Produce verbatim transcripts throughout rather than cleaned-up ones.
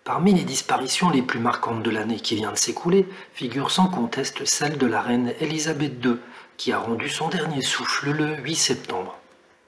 Parmi les disparitions les plus marquantes de l'année qui vient de s'écouler, figure sans conteste celle de la reine Elisabeth deux, qui a rendu son dernier souffle le huit septembre.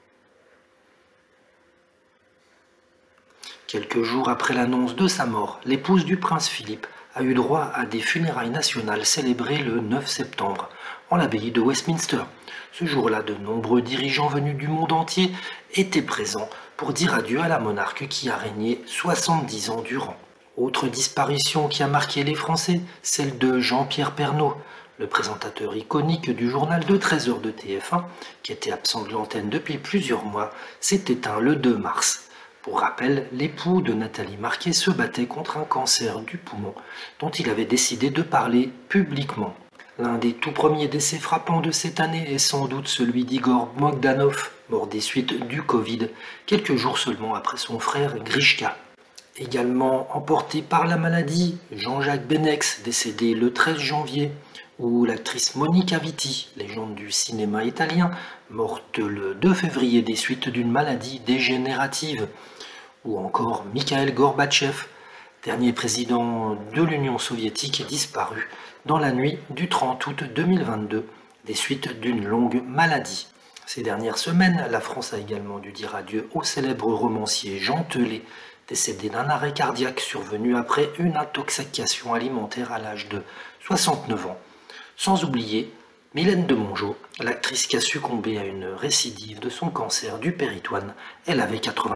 Quelques jours après l'annonce de sa mort, l'épouse du prince Philippe a eu droit à des funérailles nationales célébrées le neuf septembre, en l'abbaye de Westminster. Ce jour-là, de nombreux dirigeants venus du monde entier étaient présents pour dire adieu à la monarque qui a régné soixante-dix ans durant. Autre disparition qui a marqué les Français, celle de Jean-Pierre Pernaut, le présentateur iconique du journal de treize heures de T F un, qui était absent de l'antenne depuis plusieurs mois, s'est éteint le deux mars. Pour rappel, l'époux de Nathalie Marquet se battait contre un cancer du poumon, dont il avait décidé de parler publiquement. L'un des tout premiers décès frappants de cette année est sans doute celui d'Igor Bogdanov, mort des suites du Covid, quelques jours seulement après son frère Grishka. Également emporté par la maladie, Jean-Jacques Benex, décédé le treize janvier, ou l'actrice Monica Vitti, légende du cinéma italien, morte le deux février des suites d'une maladie dégénérative, ou encore Mikhail Gorbatchev, dernier président de l'Union soviétique disparu dans la nuit du trente août deux mille vingt-deux, des suites d'une longue maladie. Ces dernières semaines, la France a également dû dire adieu au célèbre romancier Jean Telet, décédé d'un arrêt cardiaque survenu après une intoxication alimentaire à l'âge de soixante-neuf ans. Sans oublier Mylène de Mongeau, l'actrice qui a succombé à une récidive de son cancer du péritoine. Elle avait quatre-vingts